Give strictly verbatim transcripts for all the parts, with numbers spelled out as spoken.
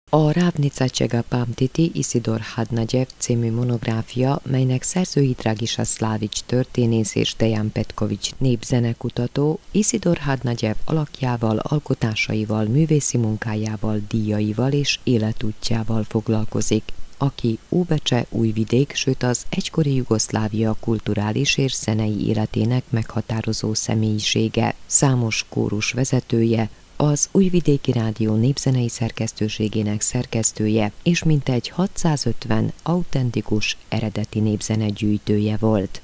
A Rávnica Pamtiti Isidor Hadnagyev című monográfia, melynek szerzői Dragiša Slavić történész és Dejan Petković népzenekutató, Isidor Hadnagyev alakjával, alkotásaival, művészi munkájával, díjaival és életútjával foglalkozik, aki Óbecse, Újvidék, sőt az egykori Jugoszlávia kulturális és zenei életének meghatározó személyisége, számos kórus vezetője, az Újvidéki Rádió népzenei szerkesztőségének szerkesztője és mintegy hatszázötven autentikus eredeti népzene gyűjtője volt.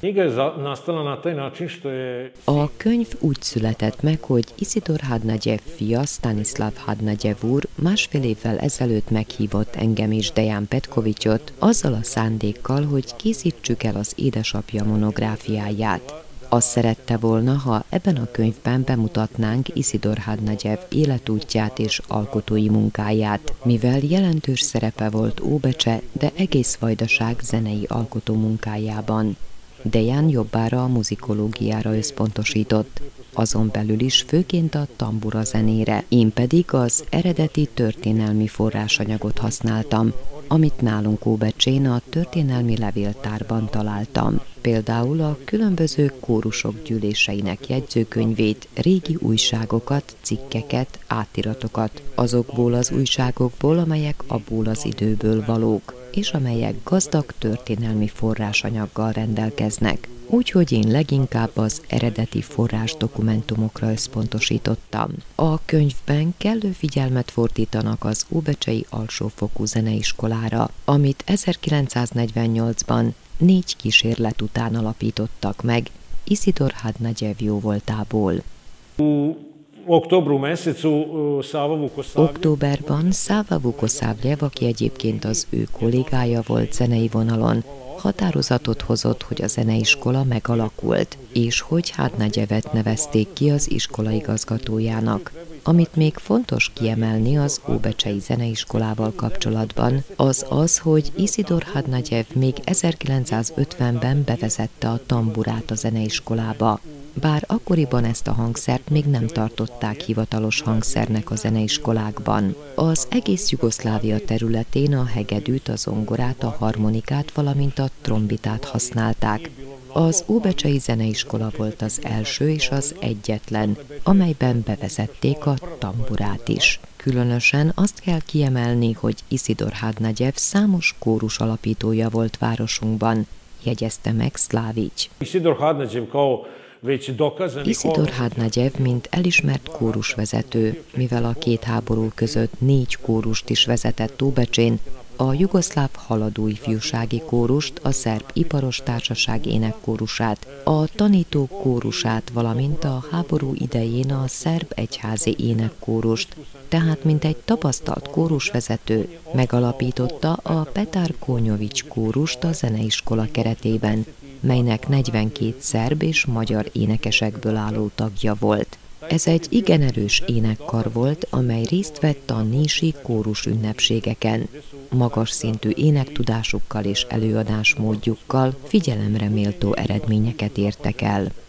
A könyv úgy született meg, hogy Isidor Hadnagyev fia, Stanislav Hadnagyev úr másfél évvel ezelőtt meghívott engem és Dejan Petkovićot azzal a szándékkal, hogy készítsük el az édesapja monográfiáját. Azt szerette volna, ha ebben a könyvben bemutatnánk Isidor Hadnagyev életútját és alkotói munkáját, mivel jelentős szerepe volt Óbecse, de egész Vajdaság zenei alkotó munkájában. Dejan jobbára a muzikológiára összpontosított, azon belül is főként a tambura zenére, én pedig az eredeti történelmi forrásanyagot használtam, amit nálunk Óbecsén a történelmi levéltárban találtam. Például a különböző kórusok gyűléseinek jegyzőkönyvét, régi újságokat, cikkeket, átiratokat, azokból az újságokból, amelyek abból az időből valók, és amelyek gazdag történelmi forrásanyaggal rendelkeznek. Úgyhogy én leginkább az eredeti forrás dokumentumokra összpontosítottam. A könyvben kellő figyelmet fordítanak az óbecsei alsófokú zeneiskolára, amit ezerkilencszáznegyvennyolcban négy kísérlet után alapítottak meg Isidor Hadnagyev jóvoltából. Októberban Sava Vukosavljev, aki egyébként az ő kollégája volt zenei vonalon, határozatot hozott, hogy a zeneiskola megalakult, és hogy Hadnagyevet nevezték ki az iskola igazgatójának. Amit még fontos kiemelni az óbecsei zeneiskolával kapcsolatban, az az, hogy Isidor Hadnagyev még ezerkilencszázötvenben bevezette a tamburát a zeneiskolába. Bár akkoriban ezt a hangszert még nem tartották hivatalos hangszernek a zeneiskolákban. Az egész Jugoszlávia területén a hegedűt, a zongorát, a harmonikát, valamint a trombitát használták. Az óbecsei zeneiskola volt az első és az egyetlen, amelyben bevezették a tamburát is. Különösen azt kell kiemelni, hogy Isidor Hadnagyev számos kórus alapítója volt városunkban, jegyezte meg Slavić. Isidor Hadnagyev, mint elismert kórusvezető, mivel a két háború között négy kórust is vezetett Óbecsén, a jugoszláv haladó ifjúsági kórust, a szerb iparos társaság énekkórusát, a tanító kórusát, valamint a háború idején a szerb egyházi énekkórust, tehát mint egy tapasztalt kórusvezető megalapította a Petar Konjović kórust a zeneiskola keretében, melynek negyvenkét szerb és magyar énekesekből álló tagja volt. Ez egy igen erős énekkar volt, amely részt vett a nési kórus ünnepségeken. Magas szintű énektudásukkal és előadásmódjukkal figyelemre méltó eredményeket értek el.